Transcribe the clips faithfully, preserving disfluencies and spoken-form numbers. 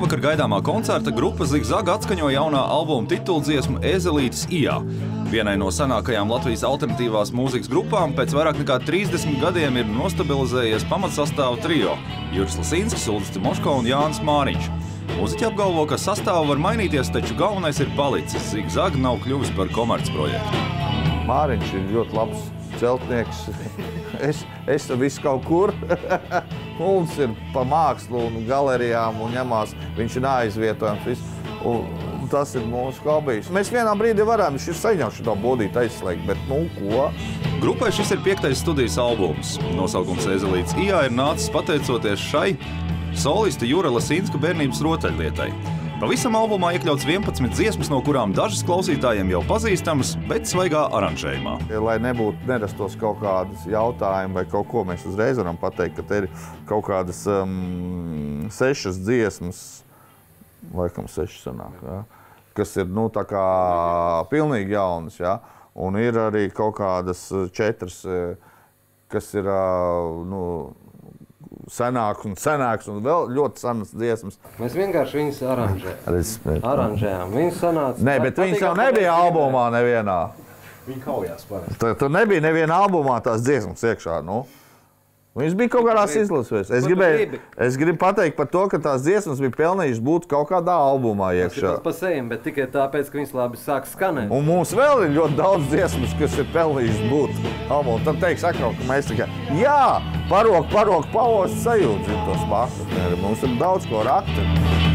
šovakar gaidāmā koncerta grupa Zigzag atskaņo jaunā albuma tituldziesmu Ēzelītes ijā. Vienai no senākajām Latvijas alternatīvās mūzikas grupām pēc vairāk nekā trīsdesmit gadiem ir nostabilizējies pamatsastāva trio – Juris Lasinskis, Uldis Timoško un Jānis Māriņš. Mūziķi apgalvo, ka sastāvu var mainīties, taču galvenais ir palicis. Zigzag nav kļuvis par komercprojektu. Māriņš ir ļoti labs celtnieks. Es, es visu kaut kur. Uldis ir pa mākslu un galerijām un ņemās. Viņš ir neaizvietojams. Un, un tas ir mūsu hobijs. Mēs vienā brīdī varam šis saņemšu to bodīt aizslēgt, bet nu ko? Grupai šis ir piektais studijas albums. Nosaukums Ēzelītes ijā ir nācis pateicoties šai solista Jura Lasinska bērnības rotaļlietai. Pavisam albumā iekļauts vienpadsmit dziesmas, no kurām dažas klausītājiem jau pazīstamas, bet svaigā aranžējumā. Lai nebūtu nerastos kaut kādas jautājumi vai kaut ko, mēs uzreiz varam pateikt, ka te ir kaut kādas um, sešas dziesmas, laikam sešas sanāk, ja, kas ir nu, tā kā pilnīgi jaunas. Ja, un ir arī kaut kādas četras, kas ir nu, senāks un senāks un vēl ļoti senas dziesmas. Mēs vienkārši viņus aranžējām. Aranžējām. Viņus sanāca... Nē, bet viņas jau nebija albumā nevienā. Viņi kaujās parasti. Tur, tur nebija neviena albumā tās dziesmas iekšā, nu. Viņas bija kaut kādās izlasēs. Es gribēju, es gribu pateikt par to, ka tās dziesmas bija pelnījušas būt kaut kādā albumā iekšā. Tas pa sejam, bet tikai tāpēc, ka viņas labi sāk skanēt. Un mums vēl ir ļoti daudz dziesmas, kas ir pelnījušas būt albumā. Tad teiks atkal, ka mēs tikai, jā, parok, parok, pavost sajūtas ir tos pakas. Mums ir daudz ko rakti.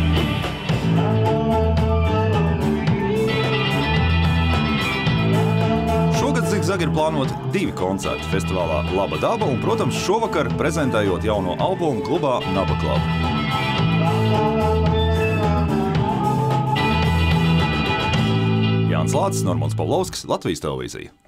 Zigzag ir plānoti divi koncerti festivālā Laba daba un, protams, šovakar prezentējot jauno albumu klubā Naba Club. Jānis Lācis, Normons Pavlovskis, Latvijas televīzija.